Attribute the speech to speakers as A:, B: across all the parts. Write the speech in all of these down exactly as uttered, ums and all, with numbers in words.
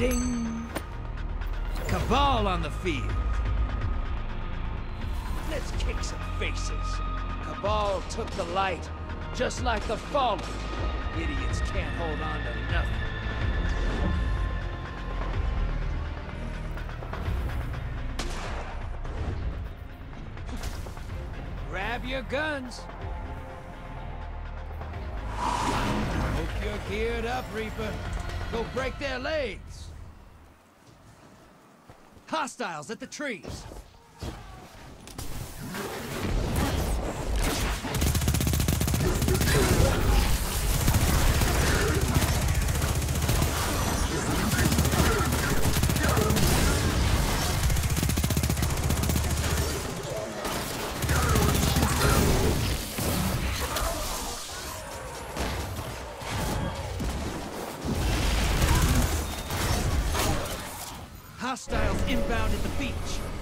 A: Ding! Cabal on the field. Let's kick some faces. Cabal took the light, just like the Fallen. Idiots can't hold on to nothing. Grab your guns. Hope you're geared up, Reaper. Go break their legs. Hostiles at the trees. Hostiles inbound at the beach.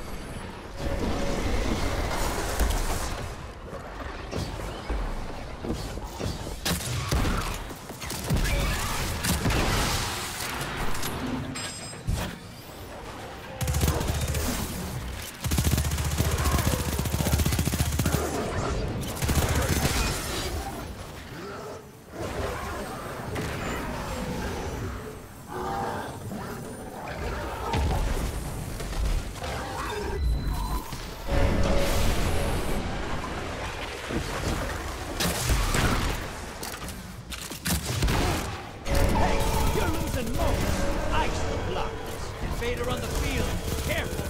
A: Ice the blockers. Invader on the field. Careful.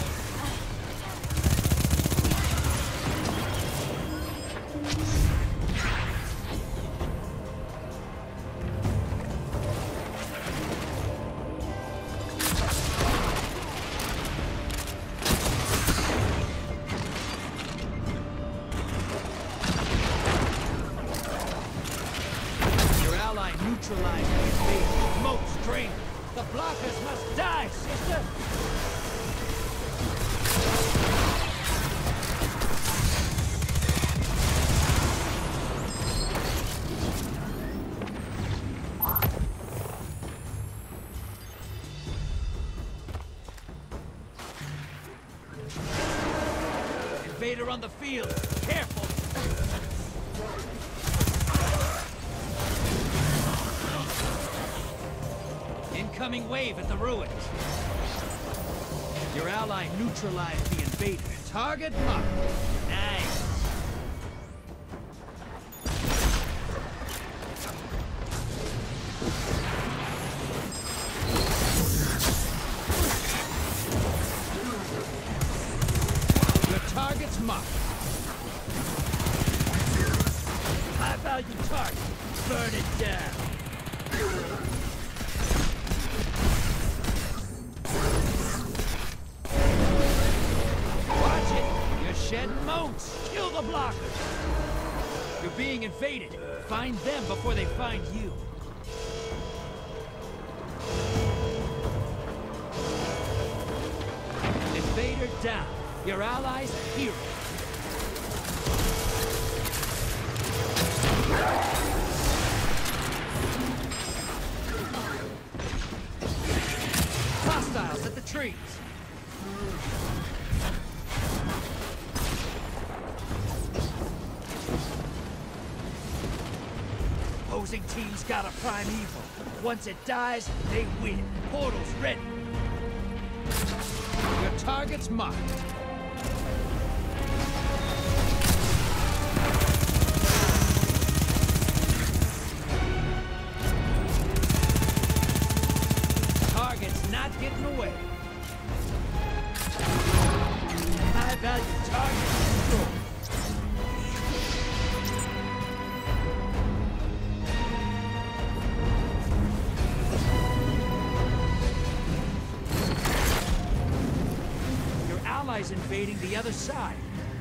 A: Your ally neutralized the invader. Moat strength. The blockers must die, sister! Invader on the field. Careful! Incoming wave at the ruins. Your ally neutralized the invader. Target marked. Nice. Your target's marked. High value target. Burn it down. Shed moats! Kill the blockers! You're being invaded. Find them before they find you. Invader down. Your allies a hero. Hostiles at the trees. Opposing team's got a primeval. Once it dies, they win. Portal's ready. Your target's marked. Target's not getting away. High value target destroyed. Allies invading the other side.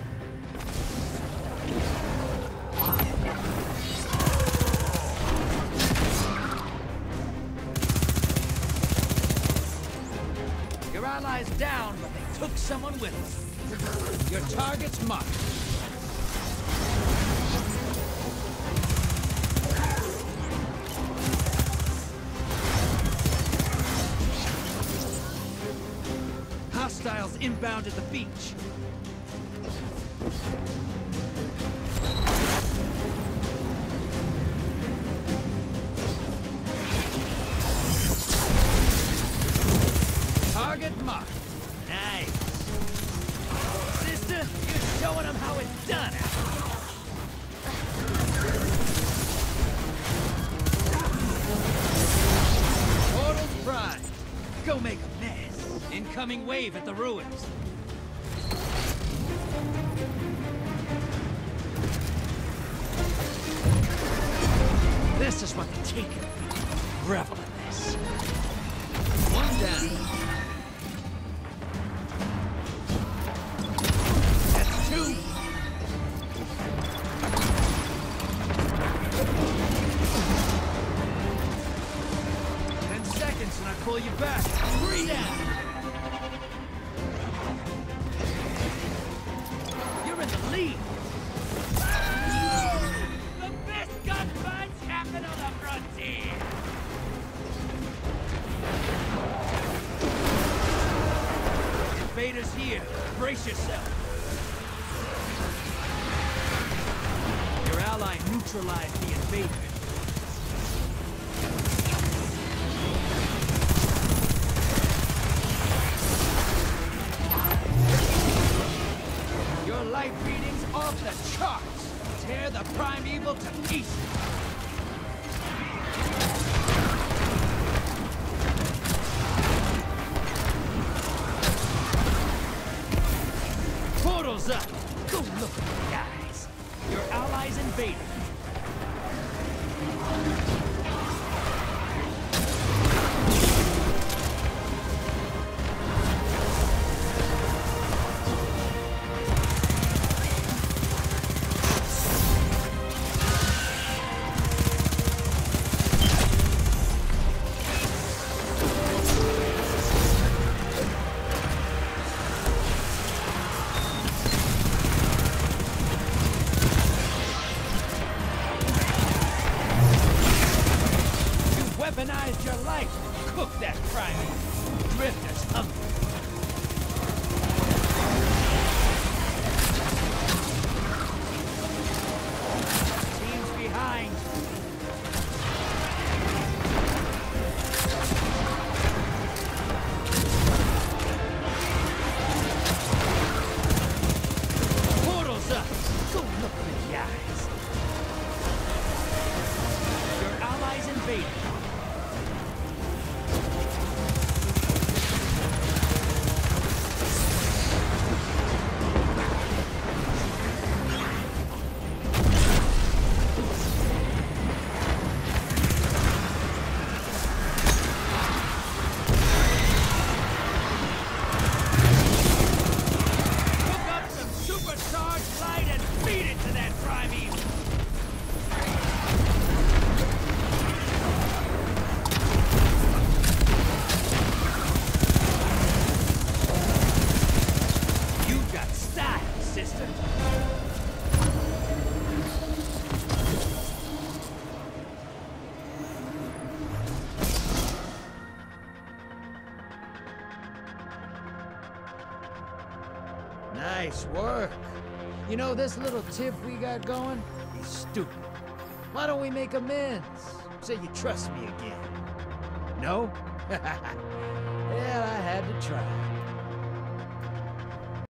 A: Your allies down, but they took someone with them. Your target's marked. Hostiles inbound at the beach. Target marked. Nice. Sister, you're showing them how it's done out here. Portal's prime. Go make a mess. Incoming wave at the ruins. This is what the Taken feel. Revel in this. One down. That's two. Ten seconds and I pull you back. Three down. You're in the lead. The best gunfights happen on the frontier. Invaders here. Brace yourself. Your ally neutralized the invader. Your life reading's off the charts. Tear the primeval to pieces. Portal's up. Go look at the guys. Your allies invaded. Weaponized your life. Cook that crime. Drifters hungry. Teams behind. Portal's up. Go look at the eyes. Your allies invaded. Supercharged light and feed it to that primeval! You got style, sister! Nice work. You know, this little tiff we got going is stupid. Why don't we make amends? Say you trust me again. No? Yeah, I had to try.